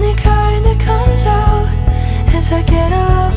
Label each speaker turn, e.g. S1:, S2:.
S1: and it kinda comes out as I get up.